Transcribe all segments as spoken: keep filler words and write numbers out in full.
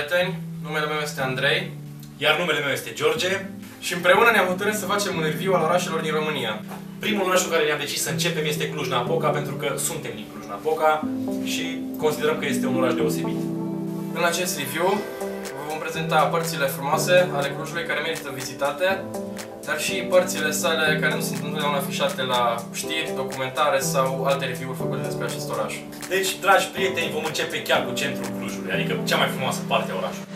prieteni, numele meu este Andrei. Iar numele meu este George. Și împreună ne-am hotărât să facem un review al orașelor din România. Primul oraș cu care ne-am decis să începem este Cluj-Napoca, pentru că suntem din Cluj-Napoca și considerăm că este un oraș deosebit. În acest review vă vom prezenta părțile frumoase ale Clujului care merită vizitate, dar și părțile sale care nu sunt întotdeauna afișate la știri, documentare sau alte review-uri făcute despre acest oraș. Deci, dragi prieteni, vom începe chiar cu centrul Clujului, adică cea mai frumoasă parte a orașului.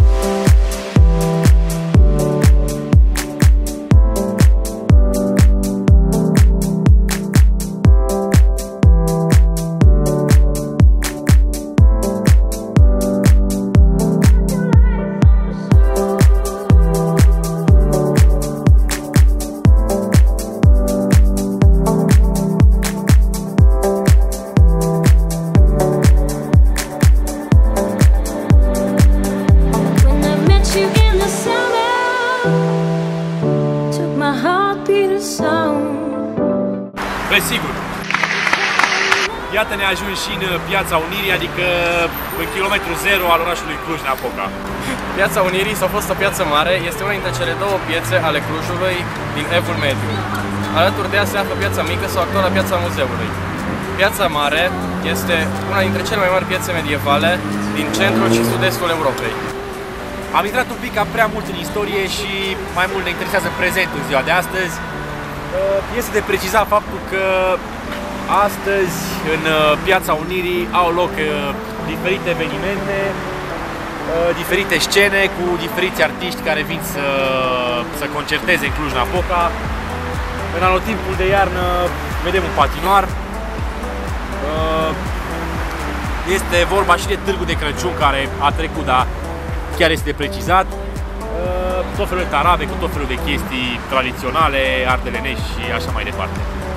Sigur. Iată ne ajung și în Piața Unirii, adică în kilometru zero al orașului Cluj-Napoca. Piața Unirii, sau fostă Piață Mare, este una dintre cele două piețe ale Clujului din Evul Mediu. Alături de ea se află Piața Mică sau actuala Piața Muzeului. Piața Mare este una dintre cele mai mari piețe medievale din centrul și sud-estul Europei. Am intrat un pic cam prea mult în istorie și mai mult ne interesează prezentul în ziua de astăzi. Este de precizat faptul că astăzi în Piața Unirii au loc diferite evenimente, diferite scene cu diferiți artiști care vin să, să concerteze în Cluj-Napoca. În anotimpul de iarnă vedem un patinoar. Este vorba și de Târgul de Crăciun care a trecut, dar chiar este de precizat. Tot felul de tarabe, cu tot felul de chestii tradiționale, ardelenești și așa mai departe.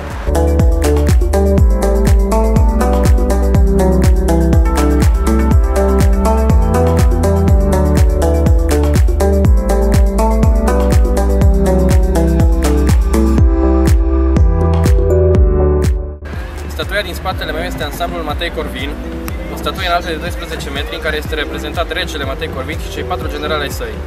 Statuia din spatele meu este ansamblul Matei Corvin, o statuie înaltă de doisprezece metri în care este reprezentat regele Matei Corvin și cei patru generali ai săi.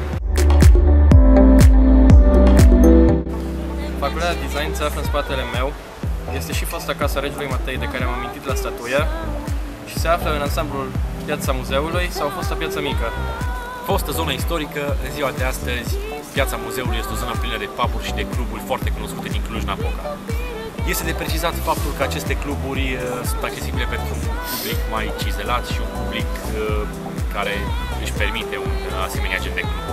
Facultatea de design se află în spatele meu, este și fosta casa regelui Matei de care am amintit la statuie și se află în ansamblul Piața Muzeului sau fosta Piața Mică. Fostă zonă istorică, în ziua de astăzi, Piața Muzeului este o zonă plină de puburi și de cluburi foarte cunoscute din Cluj-Napoca. Este de precizat faptul că aceste cluburi uh, sunt accesibile pentru un public mai cizelat și un public uh, care își permite un uh, asemenea gen de cluburi.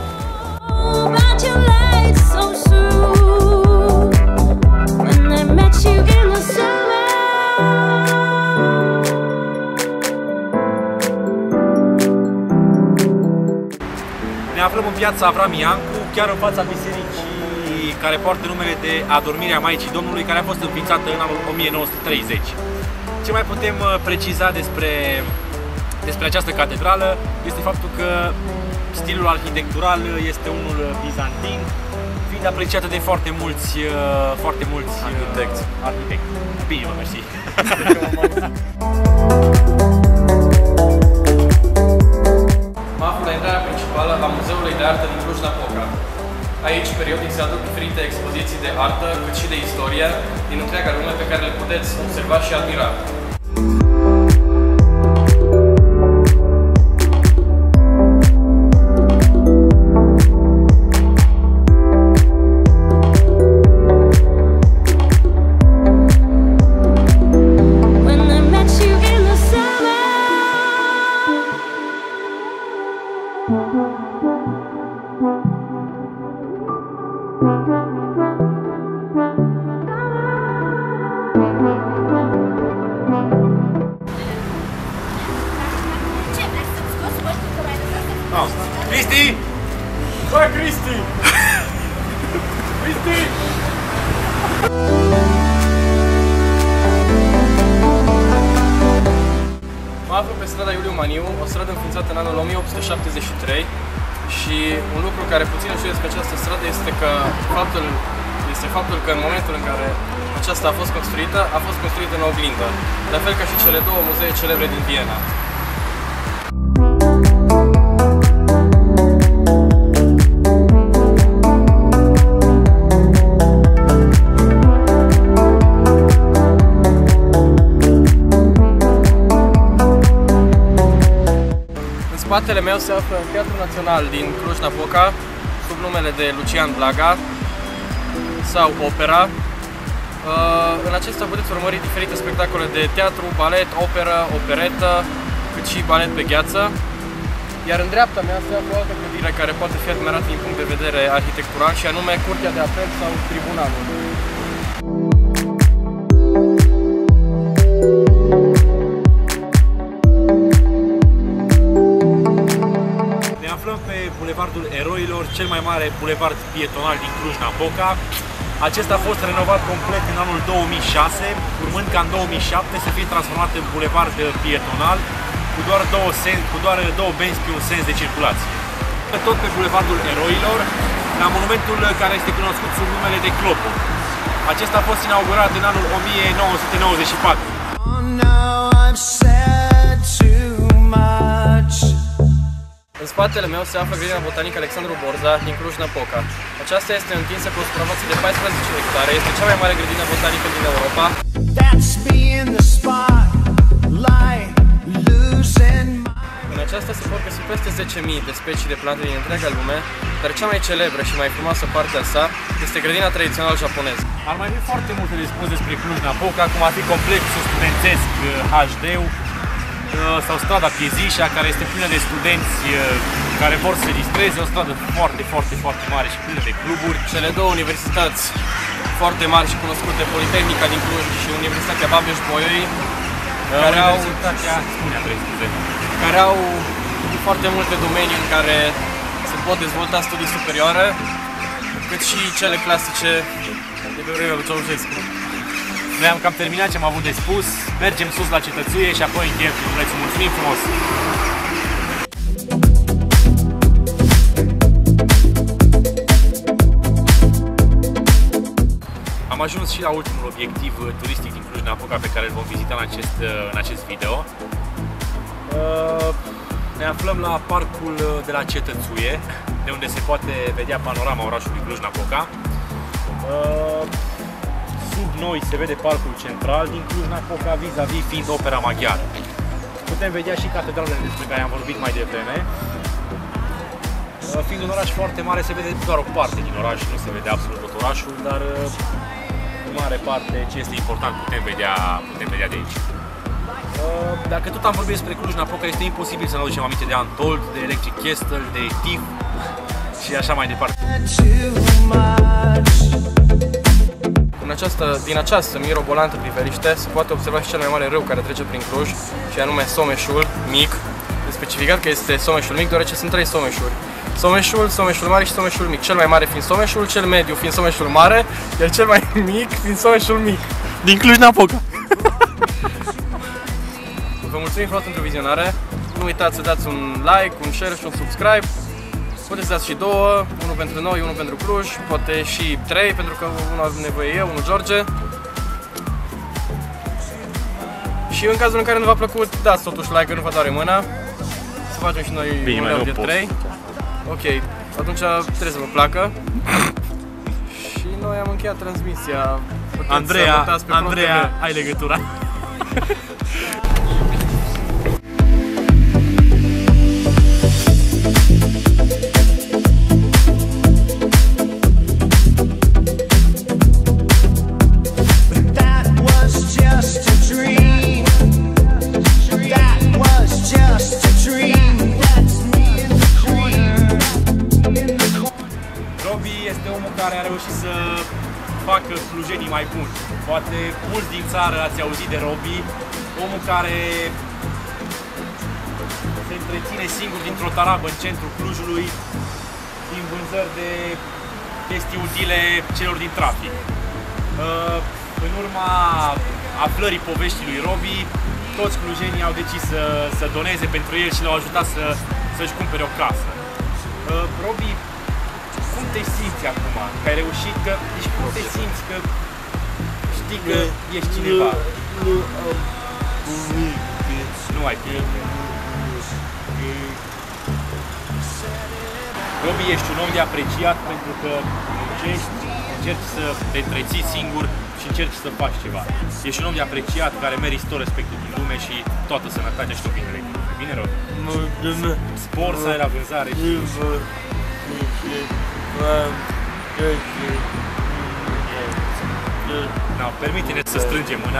Ne aflăm în Piața Avram Iancu, chiar în fața bisericii care poartă numele de Adormirea Maicii Domnului, care a fost înființată în anul o mie nouă sute treizeci. Ce mai putem preciza despre, despre această catedrală este faptul că stilul arhitectural este unul bizantin, fiind apreciată de foarte mulți, foarte mulți arhitecți. arhitecți. Bine, mă, mersi. Mă aflu la intrarea principală a Muzeului de Artă din Cluj-Napoca. Aici, periodic, se aduc diferite expoziții de artă, cât și de istorie, din întreaga lume pe care le puteți observa și admira. Cristi! Bă, Cristi! Cristi! Mă aflu pe strada Iuliu Maniu, o stradă înființată în anul o mie opt sute șaptezeci și trei și un lucru care puțin știu despre această stradă este că faptul, este faptul că în momentul în care aceasta a fost construită, a fost construită în oglindă, la fel ca și cele două muzee celebre din Viena. spatele meu se află Teatrul Național din Cluj-Napoca, sub numele de Lucian Blaga sau Opera. În acesta puteți urmări diferite spectacole de teatru, balet, operă, operetă, cât și balet pe gheață. Iar în dreapta mea se află o altă clădire care poate fi admirată din punct de vedere arhitectural, și anume Curtea de Apel sau Tribunalul. Ne aflăm pe Bulevardul Eroilor, cel mai mare bulevard pietonal din Cluj-Napoca. Acesta a fost renovat complet în anul două mii șase, urmând ca în două mii șapte să fie transformat în bulevard pietonal cu doar două, sen, cu doar două benzi pe un sens de circulație. Tot pe Bulevardul Eroilor, la monumentul care este cunoscut sub numele de Clopot. Acesta a fost inaugurat în anul o mie nouă sute nouăzeci și patru. În spatele meu se află grădina botanică Alexandru Borza din Cluj-Napoca. Aceasta este întinsă cu o suprafață de paisprezece hectare, este cea mai mare grădină botanică din Europa. În aceasta se pot găsi peste zece mii de specii de plante din întreaga lume, dar cea mai celebră și mai frumoasă parte a sa este grădina tradițională japoneză. Ar mai fi foarte multe de spus despre Cluj-Napoca, cum ar fi complexul studențesc H D-ul sau strada Piezișa, care este plină de studenți care vor să se distreze, o stradă foarte, foarte, foarte mare și plină de cluburi. Cele două universități foarte mari și cunoscute, Politehnica din Cluj și Universitatea Babeș-Bolyai, care au, spune, Andrei, scuze. care au foarte multe domenii în care se pot dezvolta studii superioare, cât și cele clasice de pe vremea lui Ceaușescu. Noi am cam terminat ce am avut de spus, mergem sus la cetățuie și apoi încheiem filmulețul. Mulțumim frumos! Am ajuns și la ultimul obiectiv turistic din Cluj-Napoca pe care îl vom vizita în acest, în acest video. Ne aflăm la parcul de la Cetățuie, de unde se poate vedea panorama orașului Cluj-Napoca. Sub noi se vede parcul central din Cluj-Napoca, vis-a-vis fiind Opera Maghiară. Putem vedea și catedralele despre care am vorbit mai devreme. Fiind un oraș foarte mare, se vede doar o parte din oraș, nu se vede absolut tot orașul, dar în mare parte ce este important putem vedea, putem vedea de aici. Dacă tot am vorbit despre Cluj-Napoca, este imposibil să ne aducem aminte de Antold, de Electric Castle, de Tif și așa mai departe. În această, din această mirobolantă priveliște se poate observa și cel mai mare râu care trece prin Cluj, și anume Someșul Mic. E specificat că este Someșul Mic deoarece sunt trei Someșuri: Someșul, Someșul Mare și Someșul Mic. Cel mai mare fiind Someșul, cel mediu fiind Someșul Mare, iar cel mai mic fiind Someșul Mic. Din Cluj-Napoca! Vă mulțumim frumos pentru vizionare. Nu uitați să dați un like, un share și un subscribe. Puteți dați și două, unul pentru noi, unul pentru Cluj, poate și trei, pentru că unul am nevoie eu, unul George. Și în cazul în care nu v-a plăcut, dați totuși like, că nu vă doare mâna. Să facem și noi Bine, un de trei. Ok, atunci trebuie să vă placă. Și noi am încheiat transmisia. Puteți Andreea, să pe Andreea, ai legătura. Care a reușit să facă clujenii mai buni. Poate mulți din țară ați auzit de Robi, omul care se întreține singur dintr-o tarabă în centrul Clujului, din vânzări de chestii utile celor din trafic. În urma aflării poveștii lui Robi, toți clujenii au decis să, să doneze pentru el și l-au ajutat să, să-și cumpere o casă. Robi, cum te simți acum? Că ai reușit, că, deci cum te simți că știi că ești cineva? Nu am cuvinte. Nu ai cuvinte. Robi, ești un om de apreciat pentru că muncești, încerci să te întreții singur și încerci să faci ceva. Ești un om de apreciat care meriți tot respectul din lume și toată sănătatea și tot binele din lume. Bine, rău? Mulțumesc. Spor să ai la vânzare și... No, permite-ne să strângem mâna.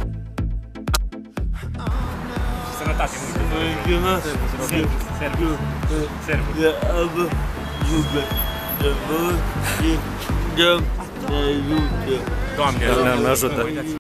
Și sănătate, mulțumesc. Servus, servus, servus. Doamne, ne ajută!